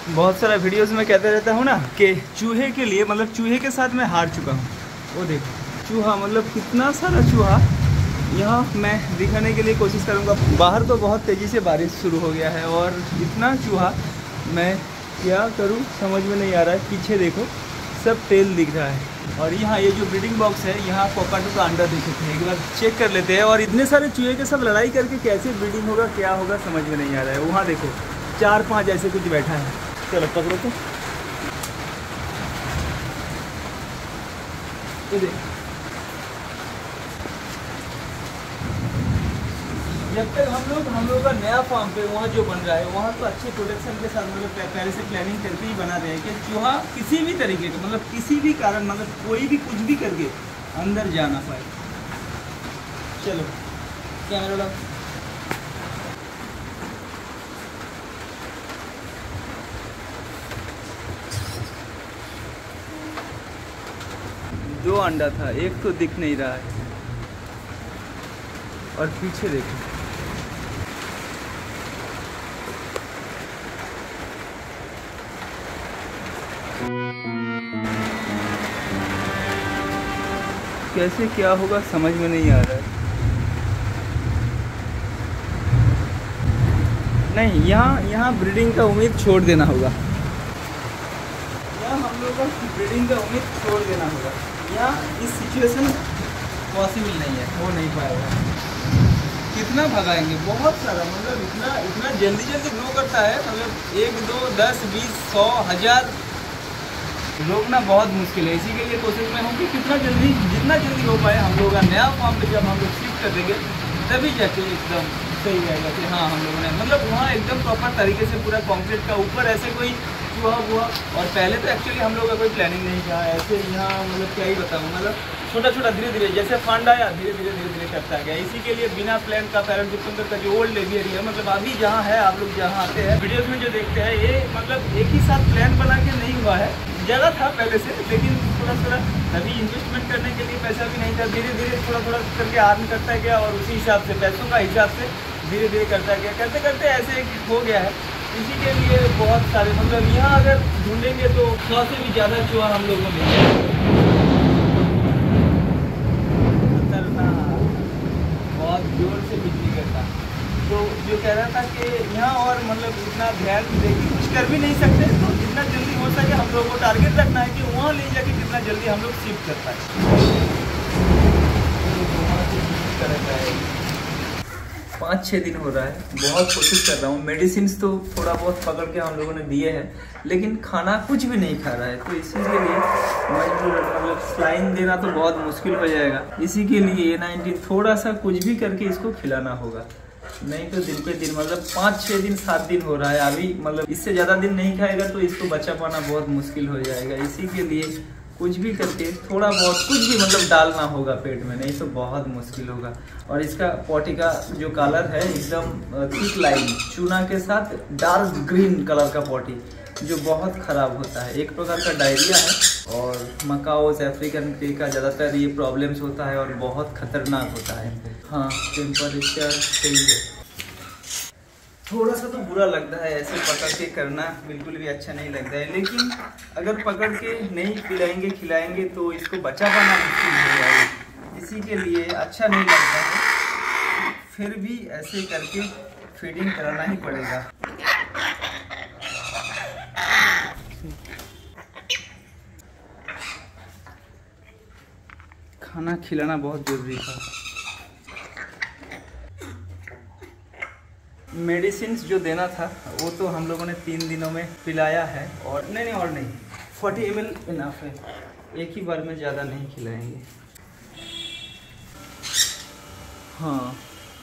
बहुत सारा वीडियोस में कहते रहता हूँ ना कि चूहे के लिए मतलब चूहे के साथ मैं हार चुका हूँ। वो देखो चूहा, मतलब कितना सारा चूहा यहाँ मैं दिखाने के लिए कोशिश करूँगा। बाहर तो बहुत तेज़ी से बारिश शुरू हो गया है और इतना चूहा, मैं क्या करूँ समझ में नहीं आ रहा है। पीछे देखो सब तेल दिख रहा है। और यहाँ ये जो ब्रीडिंग बॉक्स है, यहाँ कोकाटू का अंडा देख सकते हैं, एक बार चेक कर लेते हैं। और इतने सारे चूहे के सब लड़ाई करके कैसे ब्रीडिंग होगा, क्या होगा समझ में नहीं आ रहा है। वहाँ देखो 4-5 ऐसे कुछ बैठा है। चलो पकड़ो तो जब तक हम लोग का नया फार्म पे वहाँ जो बन रहा है, वहाँ तो अच्छे प्रोडक्शन के साथ मतलब पहले से प्लानिंग करके ही बना रहे हैं कि चूहा किसी भी तरीके का, मतलब किसी भी कारण, मतलब कोई भी कुछ भी करके अंदर जा ना पाए। चलो कैमरा लो। दो अंडा था, एक तो दिख नहीं रहा है। और पीछे देखो कैसे क्या होगा समझ में नहीं आ रहा है। नहीं, यहाँ ब्रीडिंग का उम्मीद छोड़ देना होगा। यहाँ हम लोगों को ब्रीडिंग का उम्मीद छोड़ देना होगा। यहाँ इस सिचुएशन पॉसिबल नहीं है, हो नहीं पाएगा। कितना भगाएंगे, बहुत सारा, मतलब इतना जल्दी ग्रो करता है। मतलब 1, 2, 10, 20, 100, 1000 रोकना बहुत मुश्किल है। इसी के लिए कोशिश में हूँ कि जितना जल्दी हो पाए हम लोग का नया फार्म पे जब हम लोग शिफ्ट कर देंगे तभी जाके एकदम सही रहेगा कि हाँ हम लोगों ने मतलब वहाँ एकदम प्रॉपर तरीके से पूरा कंक्रीट का ऊपर ऐसे कोई चूहा हुआ। और पहले तो एक्चुअली हम लोग का कोई प्लानिंग नहीं था ऐसे। यहाँ मतलब क्या ही बताऊँ, मतलब छोटा धीरे जैसे फंड आया धीरे करता गया। इसी के लिए बिना प्लान का पैरेंट का जो ओल्ड एरिया है, मतलब अभी जहाँ है आप लोग जहाँ आते हैं वीडियोस में जो देखते हैं, ये मतलब एक ही साथ प्लान बना के नहीं हुआ है। ज़्यादा था पहले से, लेकिन थोड़ा अभी इन्वेस्टमेंट करने के लिए पैसा भी नहीं था। धीरे थोड़ा करके अर्न करता गया और उसी हिसाब से पैसों का हिसाब से धीरे करता गया। करते ऐसे हो गया है। इसी के लिए बहुत सारे, मतलब यहाँ अगर ढूंढेंगे तो 100 से भी ज़्यादा चूहा हम लोगों को मिलेगा। बहुत जोर से बिजली करता। तो जो कह रहा था कि यहाँ और मतलब इतना ध्यान देके कुछ कर भी नहीं सकते, तो जितना जल्दी हो सके हम लोग को टारगेट रखना है कि वहाँ ले जाके कितना जल्दी हम लोग शिफ्ट कर पाए। 5-6 दिन हो रहा है, बहुत कोशिश कर रहा हूँ। मेडिसिन तो थोड़ा बहुत पकड़ के हम लोगों ने दिए हैं, लेकिन खाना कुछ भी नहीं खा रहा है। तो इसी के लिए मतलब स्लाइन देना तो बहुत मुश्किल हो जाएगा। इसी के लिए A90 थोड़ा सा कुछ भी करके इसको खिलाना होगा, नहीं तो दिन पे दिन मतलब 5-6 दिन 7 दिन हो रहा है अभी, मतलब इससे ज़्यादा दिन नहीं खाएगा तो इसको बचा पाना बहुत मुश्किल हो जाएगा। इसी के लिए कुछ भी करके थोड़ा बहुत कुछ भी मतलब डालना होगा पेट में, नहीं तो बहुत मुश्किल होगा। और इसका पॉटी का जो कलर है एकदम थिक लाइन चूना के साथ डार्क ग्रीन कलर का पॉटी, जो बहुत ख़राब होता है। एक प्रकार का डायरिया है और मकाओस अफ्रीकन पे का ज़्यादातर ये प्रॉब्लम्स होता है और बहुत खतरनाक होता है। हाँ, टेम्परेचर सही है। थोड़ा सा तो बुरा लगता है ऐसे पकड़ के करना, बिल्कुल भी अच्छा नहीं लगता है। लेकिन अगर पकड़ के नहीं खिलाएंगे तो इसको बचा पाना मुश्किल हो जाएगा। इसी के लिए अच्छा नहीं लगता है, फिर भी ऐसे करके फीडिंग कराना ही पड़ेगा। खाना खिलाना बहुत ज़रूरी था। मेडिसिन जो देना था वो तो हम लोगों ने 3 दिनों में पिलाया है। और नहीं 40 ml इनफ है, एक ही बार में ज़्यादा नहीं खिलाएंगे। हाँ,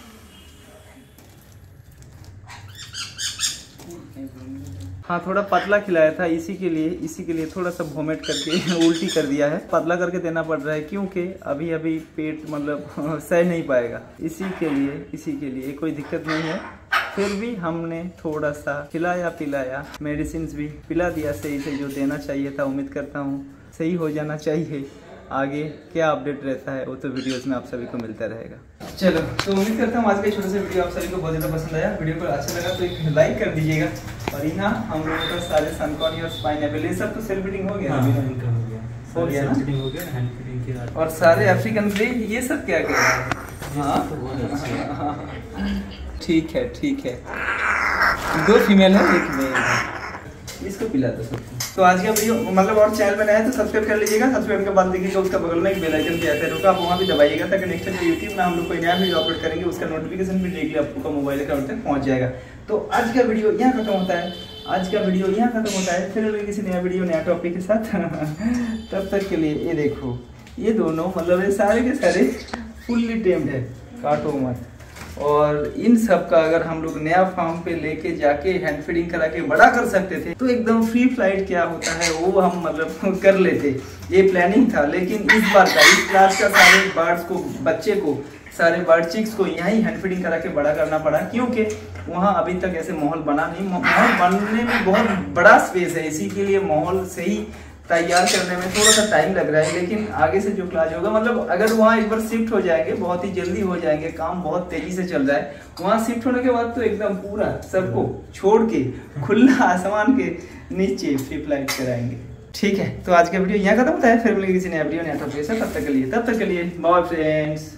थोड़ा पतला खिलाया था। इसी के लिए थोड़ा सा वोमिट करके उल्टी कर दिया है। पतला करके देना पड़ रहा है क्योंकि अभी पेट मतलब सह नहीं पाएगा। इसी के लिए कोई दिक्कत नहीं है। फिर भी हमने थोड़ा सा खिलाया पिलाया, मेडिसिन भी पिला दिया सही से, जो देना चाहिए था। उम्मीद करता हूँ सही हो जाना चाहिए। आगे क्या अपडेट रहता है वो तो वीडियोस में आप सभी को मिलता रहेगा। चलो तो उम्मीद करता हूँ आज के छोटे से वीडियो आप सभी को बहुत ज़्यादा पसंद आया। वीडियो को अच्छा लगा तो एक लाइक कर दीजिएगा। और यहाँ हम लोगों का सारे सनकॉर्नी और पाइनएप्पल ये सब तो सेल्फ फीडिंग हो गया, हो गया ना। और सारे अफ्रीकन ग्रे ये सब क्या क्या है? हाँ ठीक है ठीक है, 2 फीमेल है 1 मेल है, इसको पिला दो सबको। तो आज का वीडियो मतलब और चैनल में नया है तो सब्सक्राइब कर लीजिएगा। सब्सक्राइब के बाद देखिएगा उसका बगल में एक बेल आइकन भी आता है, रुका आप वहाँ भी दबाइएगा ताकि नेक्स्ट टाइम यूट्यूब में हम लोग कोई नया वीडियो अपलोड करेंगे उसका नोटिफिकेशन भी डायरेक्टली आपको मोबाइल अकाउंट तक पहुँच जाएगा। तो आज का वीडियो यहाँ खत्म होता है, आज का वीडियो यहाँ खत्म होता है। फिर अगले किसी नया वीडियो नया टॉपिक के साथ तब तक के लिए ये देखो ये दोनों मतलब ये सारे के सारे फुल्ली टेम्ड है, काटो मत। और इन सब का अगर हम लोग नया फार्म पे लेके जाके हैंड फीडिंग करा के बड़ा कर सकते थे तो एकदम फ्री फ्लाइट क्या होता है वो हम मतलब कर लेते, ये प्लानिंग था। लेकिन इस बार का इस क्लास का सारे बर्ड्स को बच्चे को सारे बर्ड चिक्स को यहीं हैंड फीडिंग करा के बड़ा करना पड़ा क्योंकि वहाँ अभी तक ऐसे माहौल बना नहीं। माहौल बनने में बहुत बड़ा स्पेस है, इसी के लिए माहौल से ही तैयार करने में थोड़ा सा टाइम लग रहा है। लेकिन आगे से जो क्लास होगा मतलब अगर वहाँ एक बार शिफ्ट हो जाएंगे बहुत ही जल्दी हो जाएंगे, काम बहुत तेजी से चल रहा है। वहाँ शिफ्ट होने के बाद तो एकदम पूरा सबको छोड़ के खुला आसमान के नीचे फ्री फ्लाइट कराएंगे। ठीक है तो आज का वीडियो यहाँ खत्म होता है, फिर मिलेंगे किसी नया वीडियो नया टॉपिक से। तब तक के लिए बाय फ्रेंड्स।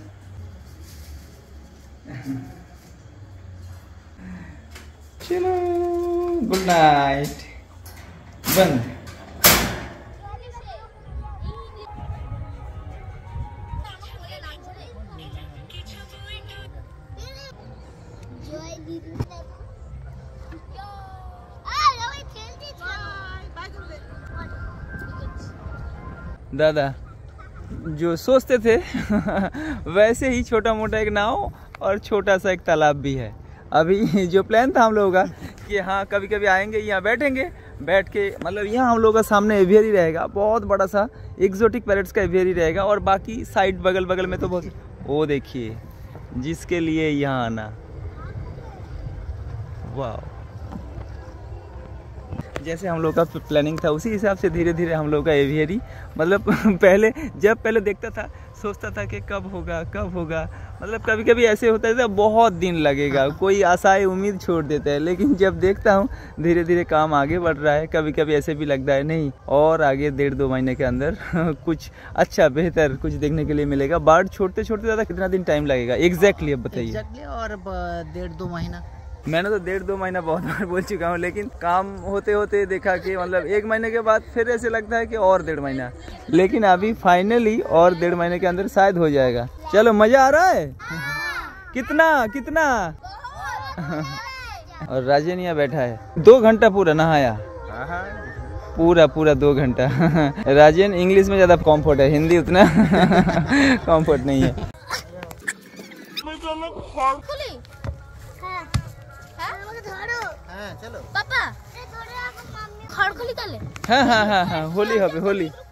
चलो गुड नाइट, बंद। दादा जो सोचते थे वैसे ही छोटा मोटा एक नाव और छोटा सा एक तालाब भी है। अभी जो प्लान था हम लोगों का कि हाँ कभी कभी आएंगे यहाँ बैठेंगे, बैठ के मतलब यहाँ हम लोगों का सामने एवियरी रहेगा, बहुत बड़ा सा एक्जोटिक पैरेट्स का एवियरी रहेगा। और बाकी साइड बगल बगल में तो बहुत, वो देखिए जिसके लिए यहाँ आना, वाह। जैसे हम लोग का प्लानिंग था उसी हिसाब से धीरे धीरे हम लोग का एवियरी मतलब पहले देखता था सोचता था कि कब होगा मतलब कभी कभी ऐसे होता है बहुत दिन लगेगा, कोई आशाएं उम्मीद छोड़ देता है। लेकिन जब देखता हूँ धीरे धीरे काम आगे बढ़ रहा है, कभी कभी ऐसे भी लगता है नहीं और आगे 1.5-2 महीने के अंदर कुछ अच्छा बेहतर कुछ देखने के लिए मिलेगा। बर्ड छोड़ते ज़्यादा कितना दिन टाइम लगेगा एग्जैक्टली अब बताइए? और 1.5-2 महीना। मैंने तो 1.5-2 महीना बहुत बार बोल चुका हूँ, लेकिन काम होते होते देखा कि मतलब 1 महीने के बाद फिर ऐसे लगता है कि और 1.5 महीना, लेकिन अभी फाइनली और 1.5 महीने के अंदर शायद हो जाएगा। चलो मजा आ रहा है? कितना और राजन यहाँ बैठा है 2 घंटा पूरा नहाया, पूरा 2 घंटा। राजन इंग्लिश में ज्यादा कॉम्फर्ट है, हिंदी उतना कॉम्फर्ट नहीं है। चलो पापा खड़खली ताले। हाँ होली